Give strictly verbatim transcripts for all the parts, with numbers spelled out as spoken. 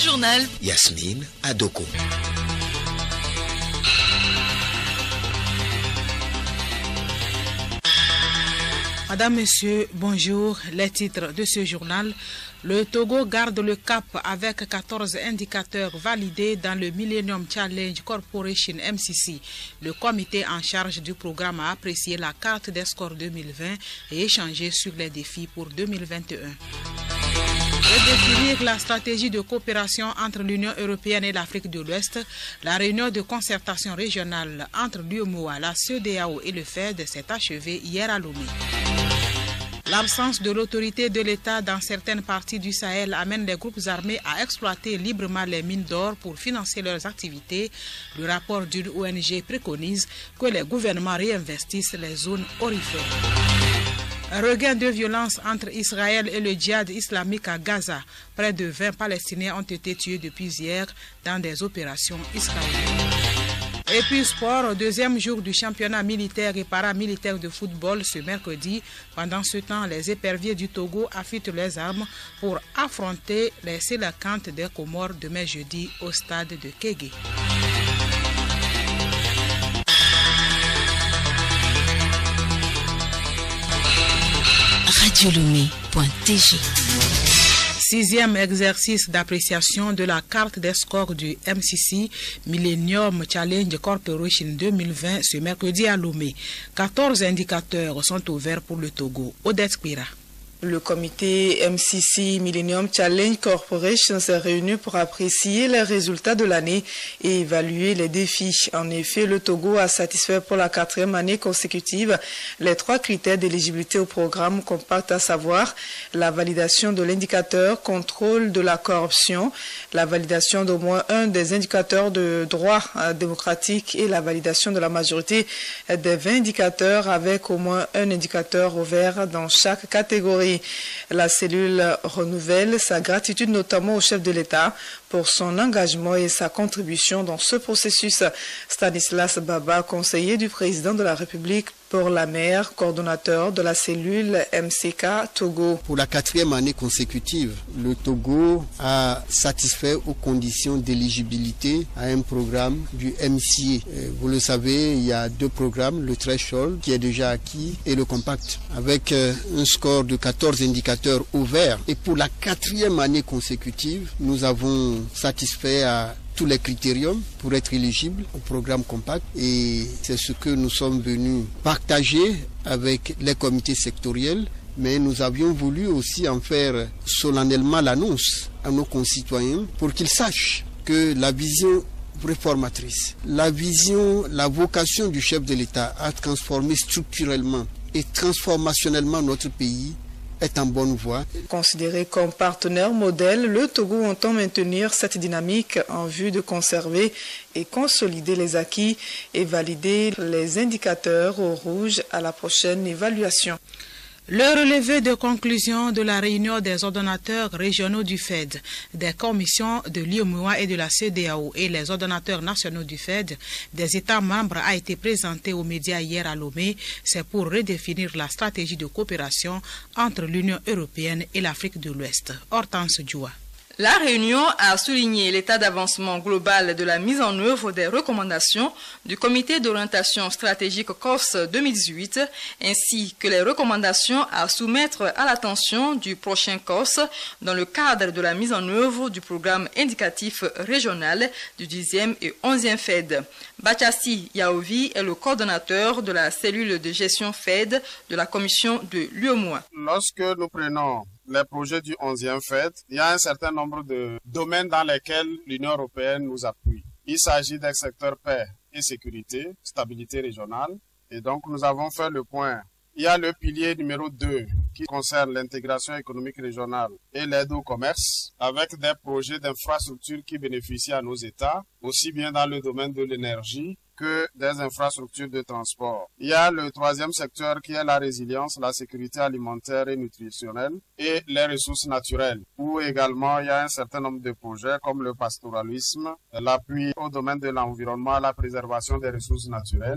journal. Yasmine Adoko. Madame, Monsieur, bonjour. Les titres de ce journal. Le Togo garde le cap avec quatorze indicateurs validés dans le Millennium Challenge Corporation M C C. Le comité en charge du programme a apprécié la carte des scores deux mille vingt et échangé sur les défis pour deux mille vingt et un. Redéfinir la stratégie de coopération entre l'Union européenne et l'Afrique de l'Ouest, la réunion de concertation régionale entre l'U E M O A, la C E D E A O et le F E D s'est achevée hier à Lomé. L'absence de l'autorité de l'État dans certaines parties du Sahel amène les groupes armés à exploiter librement les mines d'or pour financer leurs activités. Le rapport d'une O N G préconise que les gouvernements réinvestissent les zones aurifères. Un regain de violence entre Israël et le djihad islamique à Gaza. Près de vingt Palestiniens ont été tués depuis hier dans des opérations israéliennes. Et puis sport, deuxième jour du championnat militaire et paramilitaire de football ce mercredi. Pendant ce temps, les éperviers du Togo affûtent les armes pour affronter les Sélacantes des Comores demain jeudi au stade de Kégué. radio lomé point t g. Sixième exercice d'appréciation de la carte des scores du M C C Millennium Challenge Corporation deux mille vingt ce mercredi à Lomé. quatorze indicateurs sont ouverts pour le Togo. Odette Pira. Le comité M C C Millennium Challenge Corporation s'est réuni pour apprécier les résultats de l'année et évaluer les défis. En effet, le Togo a satisfait pour la quatrième année consécutive les trois critères d'éligibilité au programme compact, à savoir la validation de l'indicateur contrôle de la corruption, la validation d'au moins un des indicateurs de droit démocratique et la validation de la majorité des vingt indicateurs avec au moins un indicateur ouvert dans chaque catégorie. La cellule renouvelle sa gratitude notamment au chef de l'État pour son engagement et sa contribution dans ce processus. Stanislas Baba, conseiller du président de la République pour la mer, coordonnateur de la cellule M C K Togo. Pour la quatrième année consécutive, le Togo a satisfait aux conditions d'éligibilité à un programme du M C A. Vous le savez, il y a deux programmes, le Threshold qui est déjà acquis et le Compact, avec un score de quatorze indicateurs ouverts. Et pour la quatrième année consécutive, nous avons satisfait à tous les critériums pour être éligible au programme Compact, et c'est ce que nous sommes venus partager avec les comités sectoriels, mais nous avions voulu aussi en faire solennellement l'annonce à nos concitoyens pour qu'ils sachent que la vision réformatrice, la vision, la vocation du chef de l'État à transformer structurellement et transformationnellement notre pays est en bonne voie. Considéré comme partenaire modèle, le Togo entend maintenir cette dynamique en vue de conserver et consolider les acquis et valider les indicateurs au rouge à la prochaine évaluation. Le relevé de conclusion de la réunion des ordonnateurs régionaux du F E D, des commissions de l'U E M O A et de la C E D E A O et les ordonnateurs nationaux du F E D des États membres a été présenté aux médias hier à Lomé. C'est pour redéfinir la stratégie de coopération entre l'Union européenne et l'Afrique de l'Ouest. Hortense Djoua. La réunion a souligné l'état d'avancement global de la mise en œuvre des recommandations du Comité d'orientation stratégique C O S deux mille dix-huit, ainsi que les recommandations à soumettre à l'attention du prochain C O S dans le cadre de la mise en œuvre du programme indicatif régional du dixième et onzième F E D. Bachassi Yaovi est le coordonnateur de la cellule de gestion F E D de la commission de l'U E M O A. Lorsque nous prenons les projets du onzième F E D, il y a un certain nombre de domaines dans lesquels l'Union européenne nous appuie. Il s'agit des secteurs paix et sécurité, stabilité régionale, et donc nous avons fait le point. Il y a le pilier numéro deux qui concerne l'intégration économique régionale et l'aide au commerce, avec des projets d'infrastructure qui bénéficient à nos États, aussi bien dans le domaine de l'énergie que des infrastructures de transport. Il y a le troisième secteur qui est la résilience, la sécurité alimentaire et nutritionnelle et les ressources naturelles, où également il y a un certain nombre de projets comme le pastoralisme, l'appui au domaine de l'environnement, la préservation des ressources naturelles,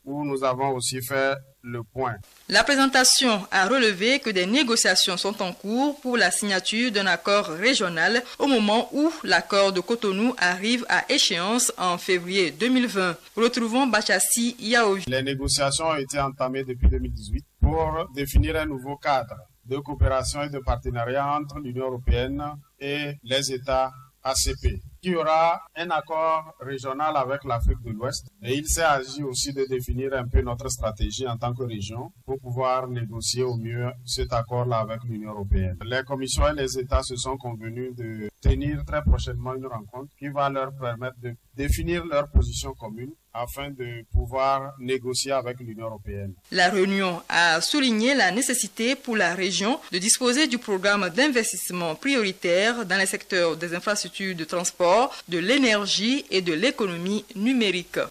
où nous avons aussi fait le point. La présentation a relevé que des négociations sont en cours pour la signature d'un accord régional au moment où l'accord de Cotonou arrive à échéance en février deux mille vingt. Retrouvons Bachassi Yaovi. Les négociations ont été entamées depuis deux mille dix-huit pour définir un nouveau cadre de coopération et de partenariat entre l'Union européenne et les États A C P. Il y aura un accord régional avec l'Afrique de l'Ouest et il s'est agi aussi de définir un peu notre stratégie en tant que région pour pouvoir négocier au mieux cet accord-là avec l'Union européenne. Les commissions et les États se sont convenus de tenir très prochainement une rencontre qui va leur permettre de définir leur position commune afin de pouvoir négocier avec l'Union européenne. La réunion a souligné la nécessité pour la région de disposer du programme d'investissement prioritaire dans les secteurs des infrastructures de transport, de l'énergie et de l'économie numérique.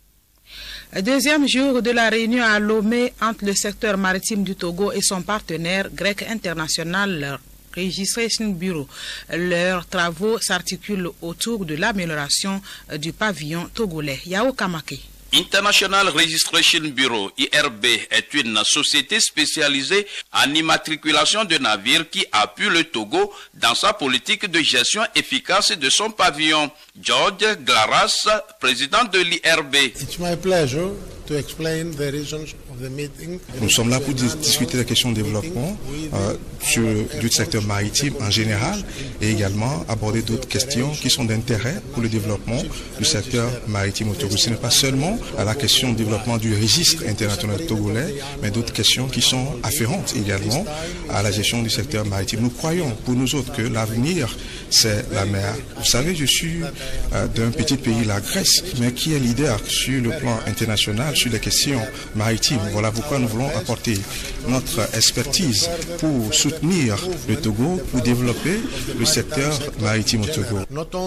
Deuxième jour de la réunion à Lomé entre le secteur maritime du Togo et son partenaire grec international Registration Bureau. Leurs travaux s'articulent autour de l'amélioration du pavillon togolais. Yao Kamake. International Registration Bureau, I R B, est une société spécialisée en immatriculation de navires qui appuie le Togo dans sa politique de gestion efficace de son pavillon. George Glaras, président de l'I R B. It's my pleasure to explain the reasons of the meeting. Nous sommes là pour discuter des questions de développement euh, sur du secteur maritime en général et également aborder d'autres questions qui sont d'intérêt pour le développement du secteur maritime au Togo. Ce n'est pas seulement à la question du développement du registre international togolais, mais d'autres questions qui sont afférentes également à la gestion du secteur maritime. Nous croyons pour nous autres que l'avenir, c'est la mer. Vous savez, je suis euh, d'un petit pays, la Grèce, mais qui est leader sur le plan international sur les questions maritimes. Voilà pourquoi nous voulons apporter notre expertise pour soutenir le Togo, pour développer le secteur maritime au Togo.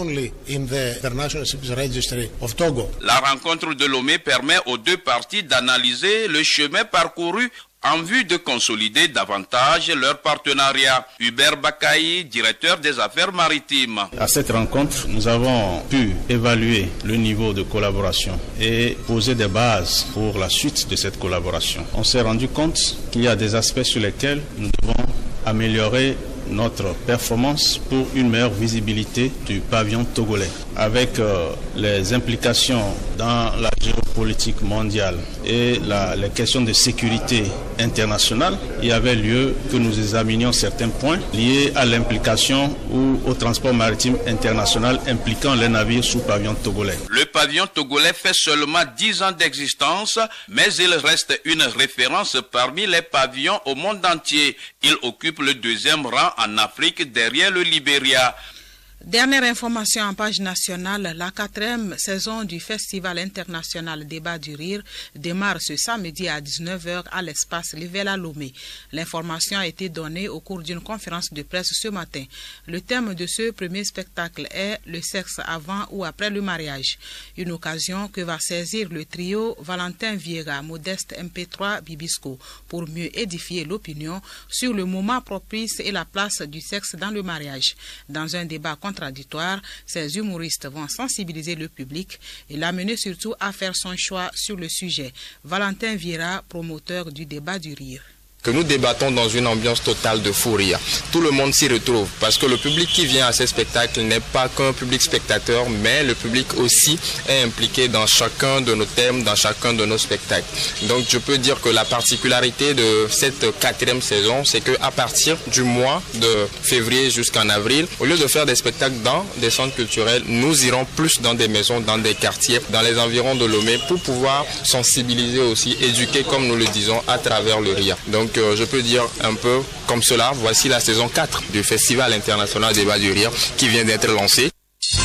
La rencontre de Lomé permet aux deux parties d'analyser le chemin parcouru en vue de consolider davantage leur partenariat. Hubert Bakaï, directeur des affaires maritimes. À cette rencontre, nous avons pu évaluer le niveau de collaboration et poser des bases pour la suite de cette collaboration. On s'est rendu compte qu'il y a des aspects sur lesquels nous devons améliorer notre performance pour une meilleure visibilité du pavillon togolais. Avec euh, les implications dans la géopolitique mondiale et la, les questions de sécurité internationale, il y avait lieu que nous examinions certains points liés à l'implication ou au transport maritime international impliquant les navires sous pavillon togolais. Le pavillon togolais fait seulement dix ans d'existence, mais il reste une référence parmi les pavillons au monde entier. Il occupe le deuxième rang en Afrique derrière le Libéria. Dernière information en page nationale, la quatrième saison du Festival international Débat du Rire démarre ce samedi à dix-neuf heures à l'espace Livella Lomé. L'information a été donnée au cours d'une conférence de presse ce matin. Le thème de ce premier spectacle est le sexe avant ou après le mariage. Une occasion que va saisir le trio Valentin Vieira, Modeste M P trois Bibisco pour mieux édifier l'opinion sur le moment propice et la place du sexe dans le mariage. Dans un débat contradictoire, ces humoristes vont sensibiliser le public et l'amener surtout à faire son choix sur le sujet. Valentin Vieira, promoteur du débat du rire. Que nous débattons dans une ambiance totale de fou rire. Tout le monde s'y retrouve parce que le public qui vient à ces spectacles n'est pas qu'un public spectateur, mais le public aussi est impliqué dans chacun de nos thèmes, dans chacun de nos spectacles. Donc je peux dire que la particularité de cette quatrième saison, c'est qu'à partir du mois de février jusqu'en avril, au lieu de faire des spectacles dans des centres culturels, nous irons plus dans des maisons, dans des quartiers, dans les environs de Lomé pour pouvoir sensibiliser aussi, éduquer comme nous le disons à travers le rire. Donc Donc je peux dire un peu comme cela, voici la saison quatre du Festival international Débat du Rire qui vient d'être lancé.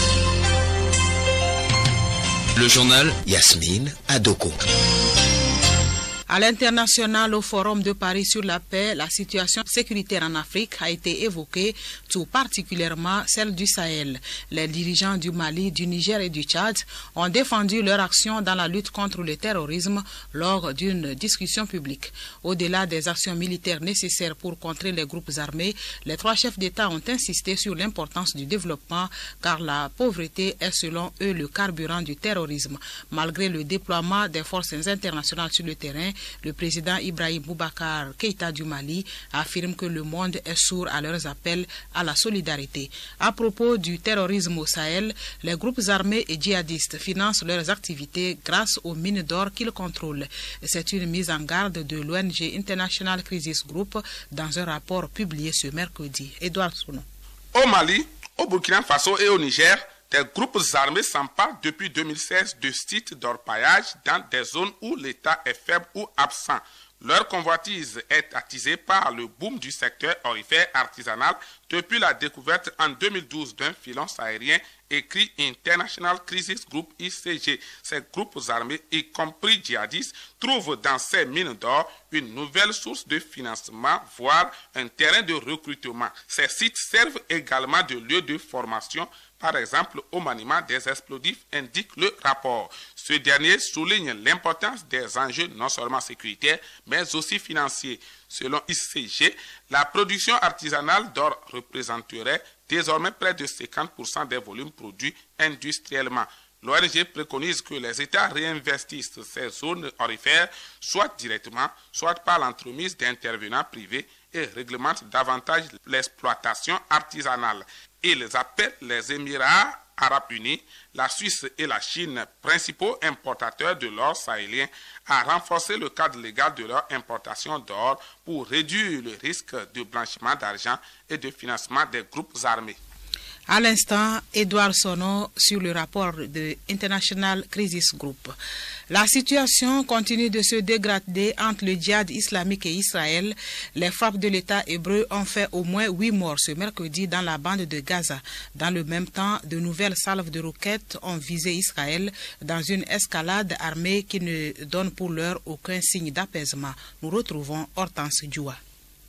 Le journal Yasmine Adoko. À l'international, au Forum de Paris sur la paix, la situation sécuritaire en Afrique a été évoquée, tout particulièrement celle du Sahel. Les dirigeants du Mali, du Niger et du Tchad ont défendu leur action dans la lutte contre le terrorisme lors d'une discussion publique. Au-delà des actions militaires nécessaires pour contrer les groupes armés, les trois chefs d'État ont insisté sur l'importance du développement car la pauvreté est selon eux le carburant du terrorisme. Malgré le déploiement des forces internationales sur le terrain, le président Ibrahim Boubacar Keïta du Mali affirme que le monde est sourd à leurs appels à la solidarité. À propos du terrorisme au Sahel, les groupes armés et djihadistes financent leurs activités grâce aux mines d'or qu'ils contrôlent. C'est une mise en garde de l'O N G International Crisis Group dans un rapport publié ce mercredi. Edouard Souno. Au Mali, au Burkina Faso et au Niger, des groupes armés s'emparent depuis deux mille seize de sites d'orpaillage dans des zones où l'État est faible ou absent. Leur convoitise est attisée par le boom du secteur orifère artisanal depuis la découverte en deux mille douze d'un filon sahélien écrit International Crisis Group I C G. Ces groupes armés, y compris djihadistes, trouvent dans ces mines d'or une nouvelle source de financement, voire un terrain de recrutement. Ces sites servent également de lieu de formation, par exemple au maniement des explosifs, indique le rapport. Ce dernier souligne l'importance des enjeux non seulement sécuritaires, mais aussi financiers. Selon I C G, la production artisanale d'or représenterait désormais près de cinquante pour cent des volumes produits industriellement. L'O N G préconise que les États réinvestissent ces zones orifères, soit directement, soit par l'entremise d'intervenants privés, et réglementent davantage l'exploitation artisanale. Ils appellent les Émirats Arabes Unis, la Suisse et la Chine, principaux importateurs de l'or sahélien, à renforcer le cadre légal de leur importation d'or pour réduire le risque de blanchiment d'argent et de financement des groupes armés. À l'instant, Edouard Sono sur le rapport de International Crisis Group. La situation continue de se dégrader entre le djihad islamique et Israël. Les frappes de l'État hébreu ont fait au moins huit morts ce mercredi dans la bande de Gaza. Dans le même temps, de nouvelles salves de roquettes ont visé Israël dans une escalade armée qui ne donne pour l'heure aucun signe d'apaisement. Nous retrouvons Hortense Djoua.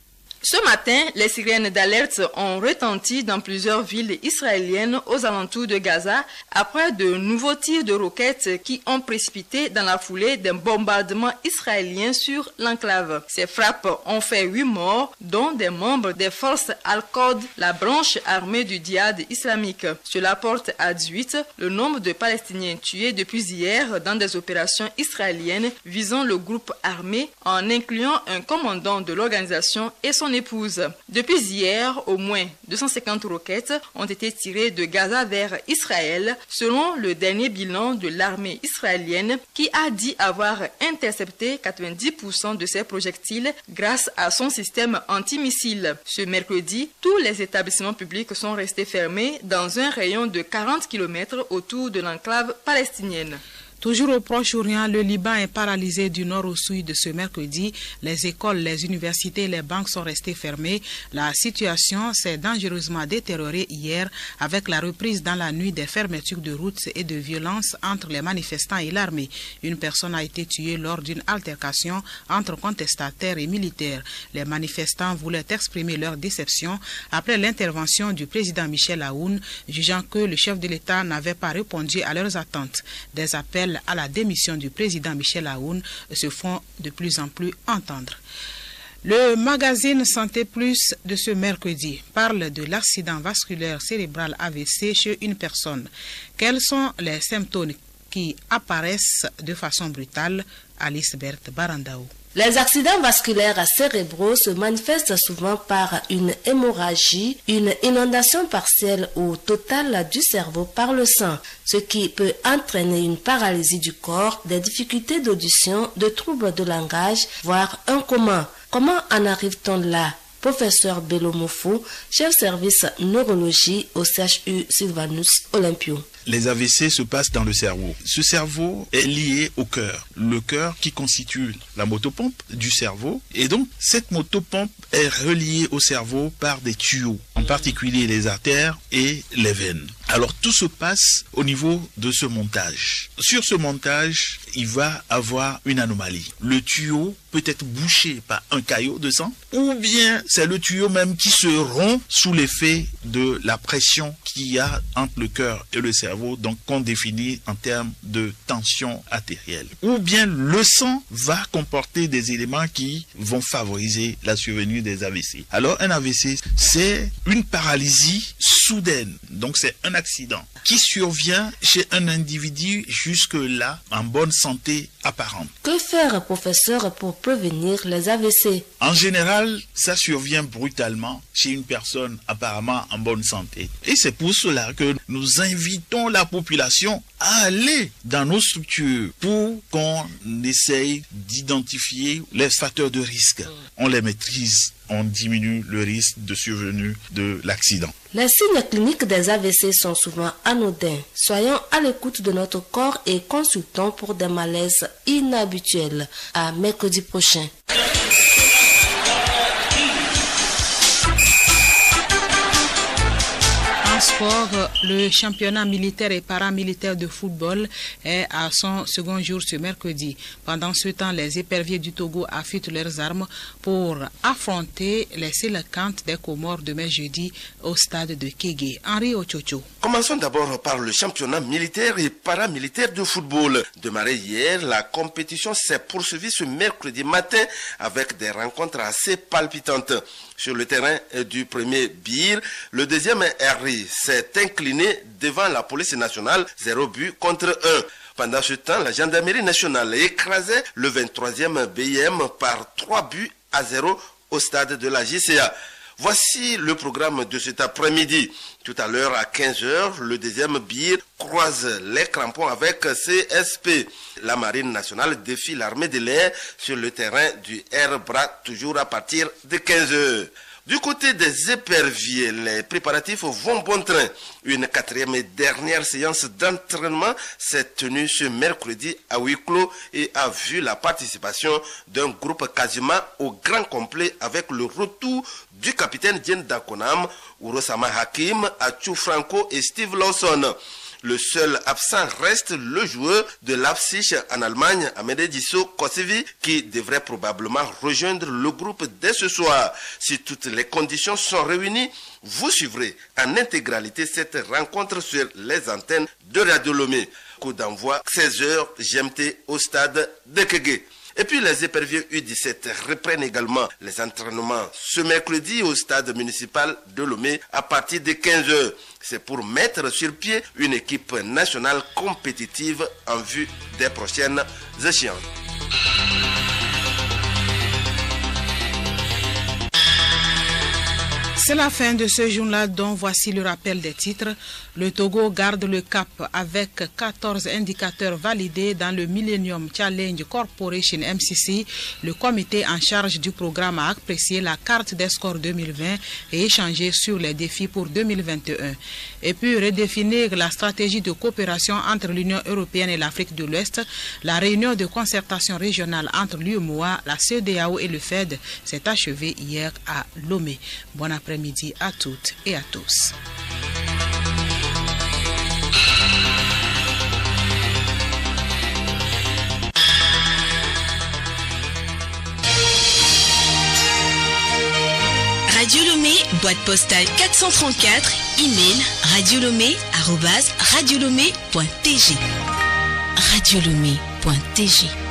Ce matin, les sirènes d'alerte ont retenti dans plusieurs villes israéliennes aux alentours de Gaza après de nouveaux tirs de roquettes qui ont précipité dans la foulée d'un bombardement israélien sur l'enclave. Ces frappes ont fait huit morts, dont des membres des forces Al-Qod, la branche armée du djihad islamique. Cela porte à dix-huit le nombre de Palestiniens tués depuis hier dans des opérations israéliennes visant le groupe armé en incluant un commandant de l'organisation et son épouse. Depuis hier, au moins deux cent cinquante roquettes ont été tirées de Gaza vers Israël, selon le dernier bilan de l'armée israélienne qui a dit avoir intercepté quatre-vingt-dix pour cent de ses projectiles grâce à son système antimissile. Ce mercredi, tous les établissements publics sont restés fermés dans un rayon de quarante kilomètres autour de l'enclave palestinienne. Toujours au Proche-Orient, le Liban est paralysé du nord au sud ce mercredi. Les écoles, les universités et les banques sont restées fermées. La situation s'est dangereusement détériorée hier avec la reprise dans la nuit des fermetures de routes et de violences entre les manifestants et l'armée. Une personne a été tuée lors d'une altercation entre contestataires et militaires. Les manifestants voulaient exprimer leur déception après l'intervention du président Michel Aoun, jugeant que le chef de l'État n'avait pas répondu à leurs attentes. Des appels à la démission du président Michel Aoun se font de plus en plus entendre. Le magazine Santé Plus de ce mercredi parle de l'accident vasculaire cérébral A V C chez une personne. Quels sont les symptômes qui apparaissent de façon brutale? Alice Berthe Barandao. Les accidents vasculaires cérébraux se manifestent souvent par une hémorragie, une inondation partielle ou totale du cerveau par le sang, ce qui peut entraîner une paralysie du corps, des difficultés d'audition, de troubles de langage, voire un coma. Comment en arrive-t-on là? Professeur Belomofo, chef service neurologie au C H U Sylvanus Olympio. Les A V C se passent dans le cerveau. Ce cerveau est lié au cœur. Le cœur qui constitue la motopompe du cerveau. Et donc, cette motopompe est reliée au cerveau par des tuyaux, en particulier les artères et les veines. Alors tout se passe au niveau de ce montage. Sur ce montage, il va avoir une anomalie. Le tuyau peut être bouché par un caillot de sang, ou bien c'est le tuyau même qui se rompt sous l'effet de la pression qu'il y a entre le cœur et le cerveau, donc qu'on définit en termes de tension artérielle. Ou bien le sang va comporter des éléments qui vont favoriser la survenue des A V C. Alors un A V C, c'est une paralysie soudaine, donc c'est un accident qui survient chez un individu jusque-là en bonne santé apparente. Que faire, professeur, pour prévenir les A V C? En général, ça survient brutalement chez une personne apparemment en bonne santé. Et c'est pour cela que nous invitons la population à aller dans nos structures pour qu'on essaye d'identifier les facteurs de risque. On les maîtrise, on diminue le risque de survenue de l'accident. Les signes cliniques des A V C sont souvent anodins. Soyons à l'écoute de notre corps et consultons pour des malaises inhabituels. À mercredi prochain. En sport, le championnat militaire et paramilitaire de football est à son second jour ce mercredi. Pendant ce temps, les éperviers du Togo affûtent leurs armes pour affronter les Sélécantes des Comores demain jeudi au stade de Kégué. Henri Ochocho. Commençons d'abord par le championnat militaire et paramilitaire de football. Démarré hier, la compétition s'est poursuivie ce mercredi matin avec des rencontres assez palpitantes. Sur le terrain du premier B I R, le deuxième R I s'est incliné devant la police nationale, zéro but contre un. Pendant ce temps, la gendarmerie nationale écrasait le vingt-troisième B I M par trois buts à zéro au stade de la J C A. Voici le programme de cet après-midi. Tout à l'heure à quinze heures, le deuxième B I R croise les crampons avec C S P. La marine nationale défie l'armée de l'air sur le terrain du R B R A, toujours à partir de quinze heures. Du côté des éperviers, les préparatifs vont bon train. Une quatrième et dernière séance d'entraînement s'est tenue ce mercredi à huis clos et a vu la participation d'un groupe quasiment au grand complet avec le retour du capitaine Dien Dakonam, Urosama Hakim, Achu Franco et Steve Lawson. Le seul absent reste le joueur de Leipzig en Allemagne, Amedediso Kosevi, qui devrait probablement rejoindre le groupe dès ce soir. Si toutes les conditions sont réunies, vous suivrez en intégralité cette rencontre sur les antennes de Radio Lomé. Coup d'envoi seize heures G M T au stade de Kégué. Et puis les éperviers U dix-sept reprennent également les entraînements ce mercredi au stade municipal de Lomé à partir de quinze heures. C'est pour mettre sur pied une équipe nationale compétitive en vue des prochaines échéances. C'est la fin de ce journal dont voici le rappel des titres. Le Togo garde le cap avec quatorze indicateurs validés dans le Millennium Challenge Corporation M C C. Le comité en charge du programme a apprécié la carte des scores deux mille vingt et échangé sur les défis pour deux mille vingt et un. Et puis redéfinir la stratégie de coopération entre l'Union européenne et l'Afrique de l'Ouest. La réunion de concertation régionale entre l'U E M O A, la C E D E A O et le F E D s'est achevée hier à Lomé. Bon après-midi à toutes et à tous. Radio Lomé, boîte postale quatre cent trente-quatre, email radiolomé arobase radiolomé point t g. radiolomé point t g